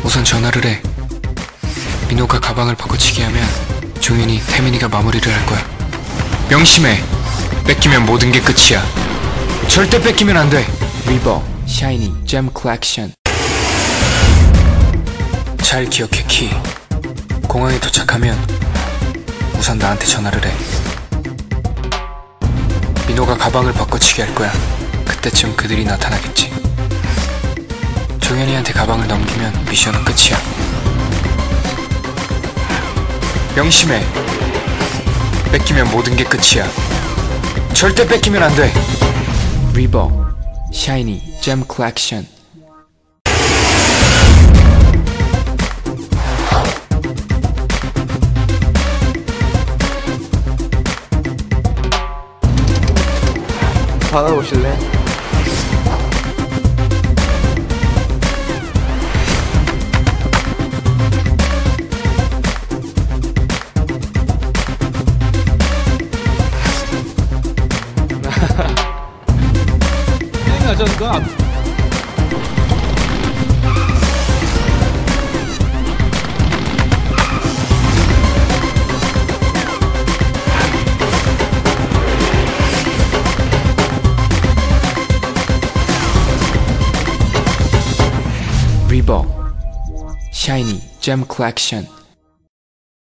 우선 전화를 해. 민호가 가방을 바꿔치기 하면 종현이, 태민이가 마무리를 할 거야. 명심해. 뺏기면 모든 게 끝이야. 절대 뺏기면 안 돼. 리버, 샤이니, 잼 컬렉션. 잘 기억해, 키. 공항에 도착하면 우선 나한테 전화를 해. 민호가 가방을 바꿔치기 할 거야. 그때쯤 그들이 나타나겠지. 종현이한테 가방을 넘기면 미션은 끝이야. 명심해. 뺏기면 모든 게 끝이야. 절대 뺏기면 안 돼. 리버, 샤이니, 잼 컬렉션. 받아보실래? 생각하셨는가? 리버, 샤이니, 잼 컬렉션.